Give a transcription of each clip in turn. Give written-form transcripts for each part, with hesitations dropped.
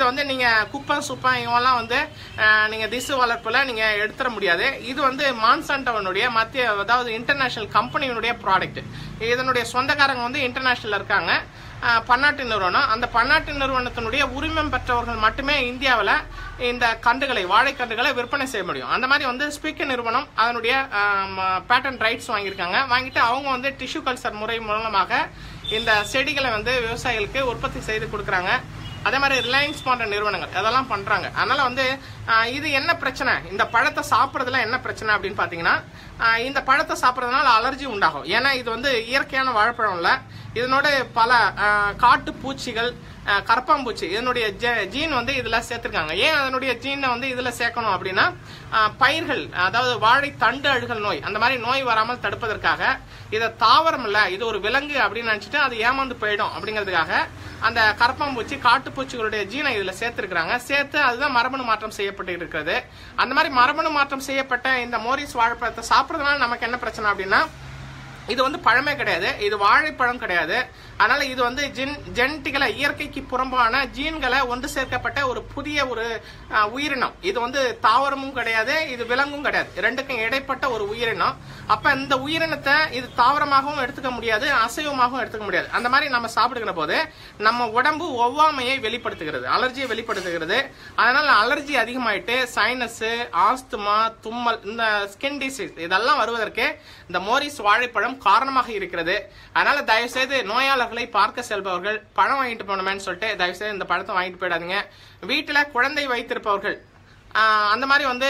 இதை வந்து நீங்க குப்பை சுப்பை இவெல்லாம் வந்து நீங்க திசு வளர்ப்புல நீங்க எடுத்துட முடியாது. இது வந்து மான்சாண்டோனுடைய மத்திய, அதாவது இன்டர்நேஷனல் கம்பெனியினுடைய ப்ராடக்ட். இதனுடைய சொந்தக்காரங்க வந்து இன்டர்நேஷனல் இருக்காங்க, பன்னாட்டு நிறுவனம். அந்த பன்னாட்டு நிறுவனத்தினுடைய உரிமம் பெற்றவர்கள் மட்டுமே இந்தியாவில் இந்த கண்டுகளை, வாழைக்கண்டுகளை விற்பனை செய்ய முடியும். அந்த மாதிரி வந்து ஸ்பீக்கர் நிறுவனம் அதனுடைய பேட்டன்ட் ரைட்ஸ் வாங்கியிருக்காங்க. வாங்கிட்டு அவங்க வந்து டிஷ்யூ கல்ச்சர் முறை மூலமாக இந்த செடிகளை வந்து விவசாயிகளுக்கு உற்பத்தி செய்து கொடுக்குறாங்க. அதே மாதிரி ரிலையன்ஸ் போன்ற நிறுவனங்கள் அதெல்லாம் பண்றாங்க. அதனால வந்து இது என்ன பிரச்சனை, இந்த பழத்தை சாப்பிட்றதுல என்ன பிரச்சனை அப்படின்னு பாத்தீங்கன்னா, இந்த பழத்தை சாப்பிட்றதுனால அலர்ஜி உண்டாகும். ஏன்னா இது வந்து இயற்கையான வாழைப்பழம் இல்ல, இதனோட பல காட்டு பூச்சிகள், கரப்பாம்பூச்சி இதனுடைய ஜீன் வந்து இதுல சேர்த்திருக்காங்க. ஏன் அதனுடைய ஜீனை வந்து இதுல சேர்க்கணும் அப்படின்னா, பயிர்கள், அதாவது வாழை தண்டு அழுகல் நோய், அந்த மாதிரி நோய் வராமல் தடுப்பதற்காக. இதை தாவரம் இல்ல, இது ஒரு விலங்கு அப்படின்னு நினைச்சிட்டு அது ஏமாந்து போயிடும் அப்படிங்கிறதுக்காக அந்த கரப்பாம்பூச்சி காட்டுப்பூச்சிகளுடைய ஜீனை இதுல சேர்த்திருக்கிறாங்க. சேர்த்து அதுதான் மரபணு மாற்றம் செய்யப்பட்டு இருக்கிறது. அந்த மாதிரி மரபணு மாற்றம் செய்யப்பட்ட இந்த மோரிஸ் வாழைப்பழத்தை சாப்பிட்றதுனால நமக்கு என்ன பிரச்சனை அப்படின்னா, இது வந்து பழமே கிடையாது, இது வாழைப்பழம் கிடையாது. அதனால இது வந்து ஜெனட்டிக்கலா இயற்கைக்கு புறம்பான ஜீன்களை ஒன்று சேர்க்கப்பட்ட ஒரு புதிய ஒரு உயிரினம். இது வந்து தாவரமும் கிடையாது, இது விலங்கும் கிடையாது, ரெண்டுக்கும் இடைப்பட்ட ஒரு உயிரினம். அப்ப இந்த உயிரினத்தை இது தாவரமாகவும் எடுத்துக்க முடியாது, அசைவமாகவும் எடுத்துக்க முடியாது. அந்த மாதிரி நம்ம சாப்பிடுகிற போது நம்ம உடம்பு ஒவ்வாமையை வெளிப்படுத்துகிறது, அலர்ஜியை வெளிப்படுத்துகிறது. அதனால அலர்ஜி அதிகமாயிட்டு சைனஸ், ஆஸ்துமா, தும்மல், இந்த ஸ்கின் டிசீஸ் இதெல்லாம் வருவதற்கு இந்த மோரிஸ் வாழைப்பழம் காரணமாக இருக்கிறது. அதனால தயவு செய்து நோயாளர்களை பார்க்க செல்பவர்கள் பழம் வாங்கிட்டு போனோமேன்னு சொல்லிட்டு தயவு செய்து இந்த பழத்தை வாங்கிட்டு போயிடாதீங்க. வீட்டுல குழந்தை வைத்திருப்பவர்கள் அந்த மாதிரி வந்து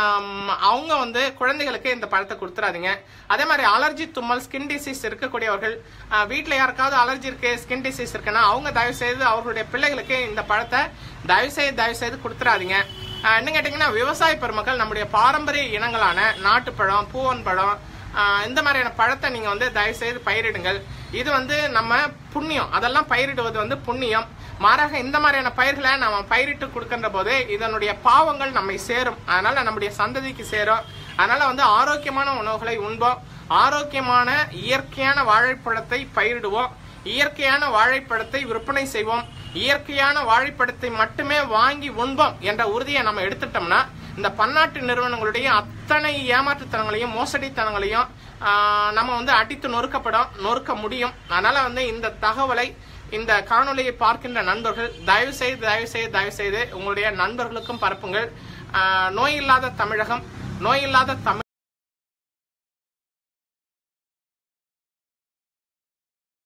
அவங்க வந்து குழந்தைகளுக்கு இந்த பழத்தை கொடுத்துறாதீங்க. அதே மாதிரி அலர்ஜி, தும்மல், ஸ்கின் டிசீஸ் இருக்கக்கூடியவர்கள், வீட்டுல யாருக்காவது அலர்ஜி இருக்கு, ஸ்கின் டிசீஸ் இருக்குன்னா அவங்க தயவு செய்து அவர்களுடைய பிள்ளைகளுக்கு இந்த பழத்தை தயவு செய்து கொடுத்துறாதீங்க. என்ன கேட்டீங்கன்னா, விவசாய பெருமக்கள் நம்முடைய பாரம்பரிய இனங்களான நாட்டுப்பழம், பூவன் பழம், இந்த மாதிரியான பழத்தை நீங்க வந்து தயவு செய்து பயிரிடுங்கள். இது வந்து நம்ம புண்ணியம், அதெல்லாம் பயிரிடுவது வந்து புண்ணியம். மாறாக இந்த மாதிரியான பயிர்களை நம்ம பயிரிட்டு கொடுக்கின்ற போது இதனுடைய பாவங்கள் நம்மை சேரும், அதனால நம்முடைய சந்ததிக்கு சேரும். அதனால வந்து ஆரோக்கியமான உணவுகளை உண்போம், ஆரோக்கியமான இயற்கையான வாழைப்பழத்தை பயிரிடுவோம், இயற்கையான வாழைப்பழத்தை விற்பனை செய்வோம், இயற்கையான வாழைப்பழத்தை மட்டுமே வாங்கி உண்போம் என்ற உறுதியை நம்ம எடுத்துட்டோம்னா இந்த பன்னாட்டு நிறுவனங்களுடைய அத்தனை ஏமாற்றுத்தனங்களையும் மோசடித்தனங்களையும் நம்ம வந்து அடித்து நொறுக்க முடியும். அதனால வந்து இந்த தகவலை, இந்த காணொலியை பார்க்கின்ற நண்பர்கள் தயவு செய்து உங்களுடைய நண்பர்களுக்கும் பரப்புங்கள். நோய் இல்லாத தமிழகம், நோய் இல்லாத தமிழ்